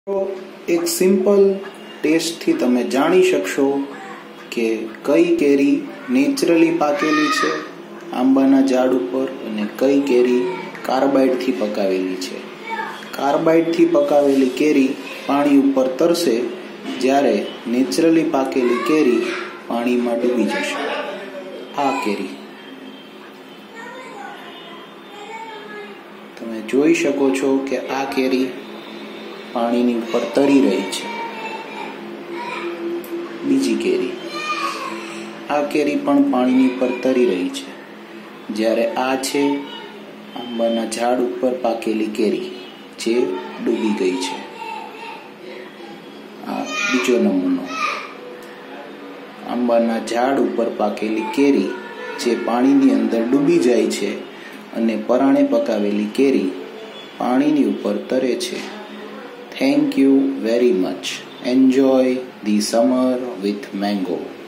તો એક સિમ્પલ ટેસ્ટથી તમે જાણી શકશો કે કઈ કેરી નેચરલી પાકેલી છે આંબાના ઝાડ ઉપર અને કઈ કેરી કાર્બાઇડથી પકાવેલી છે. કાર્બાઇડથી પકાવેલી કેરી પાણી ઉપર તરશે, જ્યારે નેચરલી પાકેલી કેરી પાણીમાં ડૂબી જશે. આ કેરી તમે જોઈ શકો છો કે આ કેરી પાણીની ઉપર તરી રહી છે. બીજી કેરી, આ કેરી પણ પાણીની ઉપર તરી રહી છે, જ્યારે આ છે આંબાના ઝાડ ઉપર પાકેલી કેરી જે ડૂબી ગઈ છે. આ બીજો નમૂનો, આંબાના ઝાડ ઉપર પાકેલી કેરી જે પાણીની અંદર ડૂબી જાય છે અને પરાણે પકાવેલી કેરી પાણીની ઉપર તરે છે. Thank you very much. Enjoy the summer with mango.